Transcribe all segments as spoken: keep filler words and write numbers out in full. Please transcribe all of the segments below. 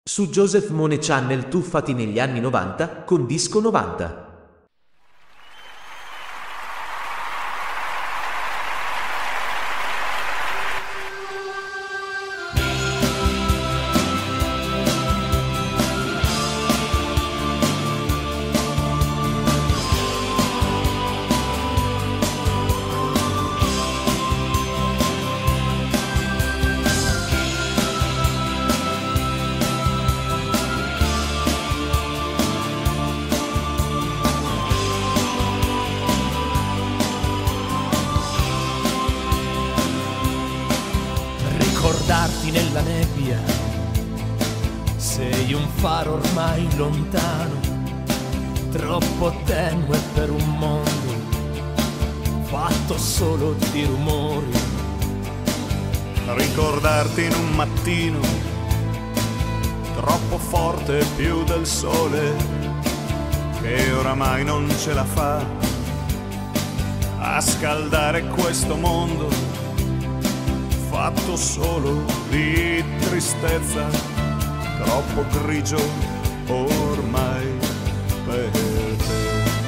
Su Joseph Mone Channel tuffati negli anni novanta con Disco novanta. Ricordarti nella nebbia, sei un faro ormai lontano, troppo tenue per un mondo fatto solo di rumori. Ricordarti in un mattino, troppo forte più del sole, che oramai non ce la fa a scaldare questo mondo fatto solo di tristezza, troppo grigio ormai per te.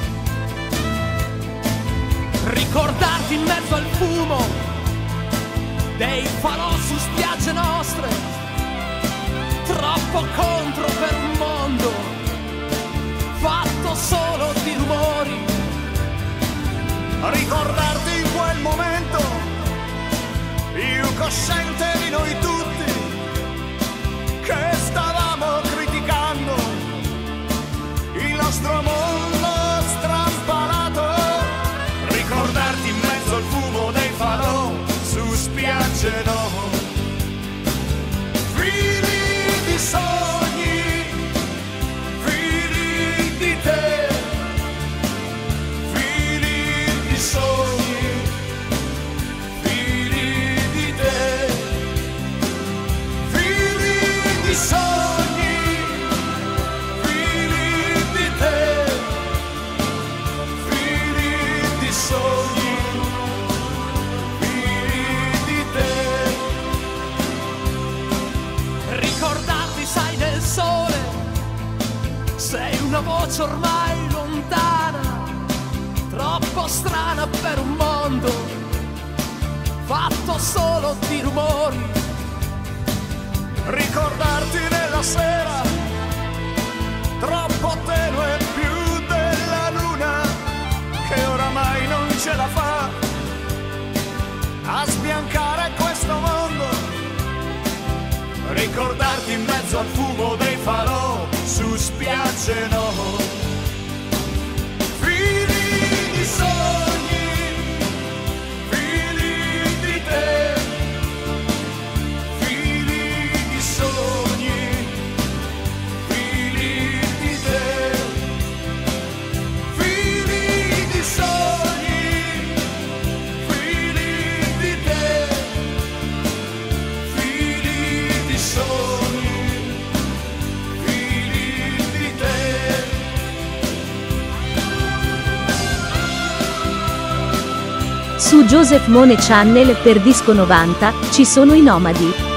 Ricordarti in mezzo al fumo dei falò su spiagge nostre, troppo contro per un mondo fatto solo di rumori. Ricordarti in quel momento più cosciente di noi tutti, che stavamo criticando il nostro mondo strampalato. Ricordarti in mezzo al fumo dei falò su spiagge no, figli di sogni, figli di te, figli di sogni, sogni, figli di te, figli di sogni, figli di te. Ricordarti, sai, del sole, sei una voce ormai lontana, troppo strana per un mondo fatto solo di rumori. Ricordarti nella sera, troppo tenue più della luna, che oramai non ce la fa a sbiancare questo mondo. Ricordarti in mezzo al fumo dei falò su spiagge no, figli di sogni, figli di te, Su Joseph Mone Channel per Disco novanta ci sono i nomadi.